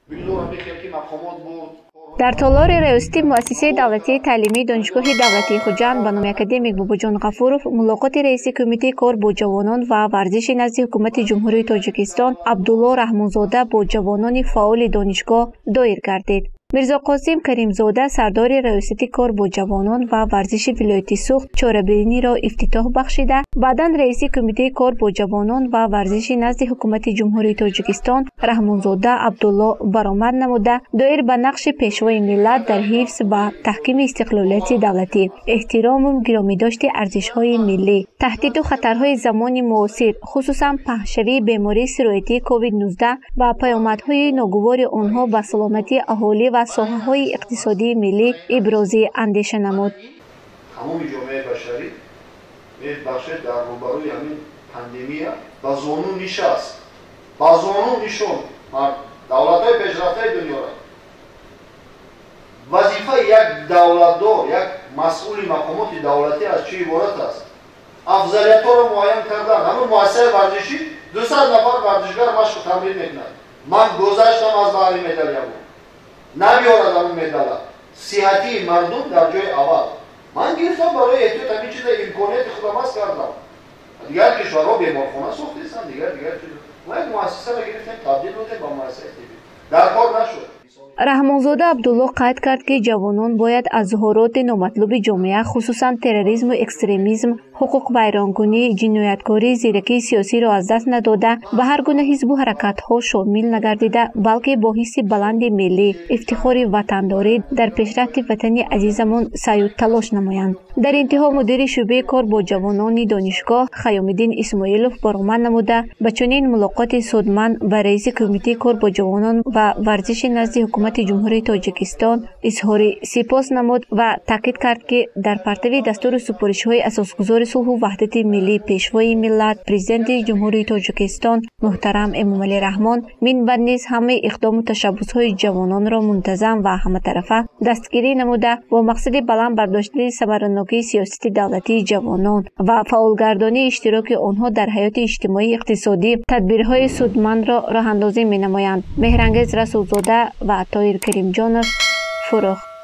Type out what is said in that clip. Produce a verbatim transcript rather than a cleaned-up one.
در تالار ریاستی مؤسسه دولتی تعلیمی دانشگاه دولتی خوجند به نام اکادمیک باباجان غفورов ملاقات رئیس کمیته کار با جوانان و ورزش نزد حکومت جمهوری تاجیکستان عبدالله رحمانزاده با جوانان فعال دانشگاه دایر گردید. میرزا قاسم کریمزاده سردار ریاستی کار با جوانان و ورزش ولایت سوخت چاره‌بینی را افتتاح بخشیده بعداً رئیس کمیته کار با جوانان و ورزش نزد حکومت جمهوری تاجیکستان رحمانزاده عبدالله برآمد نموده دایر به نقش پیشوای ملت در حفظ و تحکیم استقلالیت دولتی، احترام و گرامیداشت ارزش‌های ملی، تهدید و خطرهای زمان معاصر خصوصاً پهشوی بیماری سرایتی کووید نوزده و پیامدهای ناگوار آنها به سلامتی اهالی و ساحه‌های اقتصادی ملی ابراز اندیشه نمود. تمام جامعه بشری می‌بخشد در روبروی همین پاندمیا با زانو نشست. با زانو نشون دولت‌های پیشرفته دنیا را وظیفه یک دولتدار، یک مسئول مقامات دولتی از چه عبارت است؟ افضلیت‌ها را معین کردن. همون مؤسسه ورزشی دویست نفر ورزشکار مشق تمرین می‌کنند. من گذشتم از بحری مدالیا بود. نمیارد همون مدالا. صحتی مردم در جای اول. من گرفتم برای احتیاط همین چیز امکانیت خودم از کردم. دیگر کشورها بیمارخانه ساختیستن، دیگر دیگر چیز. ما یک مؤسسه را گرفتیم تبدیل بودیم با مؤسسه طبی. در کار نشد. رحمانزاده عبدالله قید کرد که جوانان باید از ظهورات نامطلوب جامعه خصوصا تروریسم و اکستریمیسم، حقوق بیرانگونی، جنایتکاری، زیرکی سیاسی را از دست نداده به هر گونه حزب و حرکت‌ها شامل نگردیده بلکه با حس بلند ملی، افتخار وطنداری در پیشرفت وطن عزیزمان سعی و تلاش نمایند. در انتها مدیر شعبه کار با جوانان دانشگاه خیام‌الدین اسماعیلوف برآمد نموده به چنین ملاقات سودمند با رئیس کمیته کار با جوانان و ورزش نزد حکومت جمهوری تاجیکستان اظهار سپاس نمود و تاکید کرد که در پرتو دستور سپارش‌های اساسگذار صلح و وحدت ملی پیشوای ملت پرزیدنت جمهوری تاجیکستان محترم امامعلی رحمان منبر نیز همه اقدام و تشبس‌های جوانان را منتظم و همه طرفه دستگیری نموده با مقصد بلند برداشتن ثمراناکی سیاست دولتی جوانان و فعالگردانی اشتراک آنها در حیات اجتماعی اقتصادی تدبیرهای سودمند را راه‌اندازی می‌نمایند. مهرانگیز رسولزاده و طاهر کریمجانов فروخ.